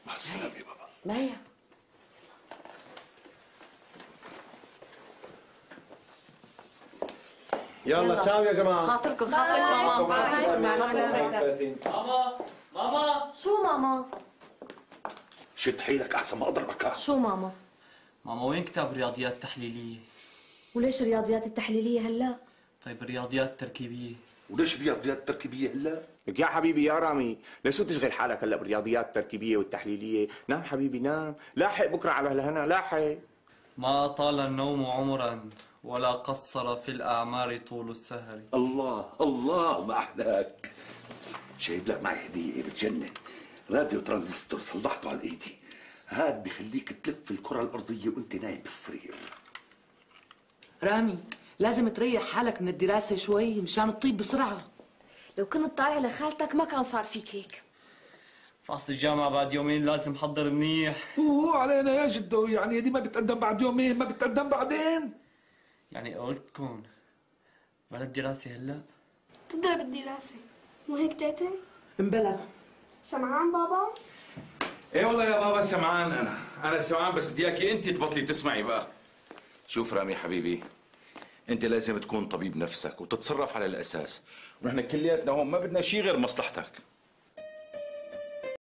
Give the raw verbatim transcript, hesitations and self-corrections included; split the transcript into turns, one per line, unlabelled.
مع السلامه يا بابا.
مايا
يلا تشاو يا جماعه.
خاطركم خاطركم ماما.
ماما ماما.
شو ماما؟
شد حيلك احسن ما اضربك.
شو ماما؟
ماما وين كتاب رياضيات تحليليه؟
وليش الرياضيات التحليليه هلا؟
طيب الرياضيات التركيبيه؟
وليش الرياضيات التركيبيه هلا؟
لك يا حبيبي يا رامي، ليش تشغل حالك هلا بالرياضيات التركيبيه والتحليليه؟ نام حبيبي نام، لاحق بكره على الهنا لاحق.
ما طال النوم عمرا ولا قصر في الأعمار طول السهر.
الله الله ما احلاك. جايب لك معي هديه بتجنن، راديو ترانزستور صلحته على ايدي. هاد بخليك تلف الكره الارضيه وانت نايم بالسرير.
رامي لازم تريح حالك من الدراسه شوي مشان تطيب بسرعه.
لو كنت طالع لخالتك ما كان صار فيك هيك.
فحص الجامعة بعد يومين لازم حضر منيح.
اوه علينا يا جدو، يعني دي ما بتقدم بعد يومين ما بتقدم بعدين.
يعني قلتكم بلا الدراسة هلا؟
تضرب الدراسة مو هيك تيتي؟
امبلا
سمعان بابا؟
ايه والله يا بابا سمعان. انا انا سمعان، بس بدي اياكي انت تبطلي تسمعي بقى. شوف رامي حبيبي، انت لازم تكون طبيب نفسك وتتصرف على الاساس، ونحن كلياتنا هون ما بدنا شيء غير مصلحتك.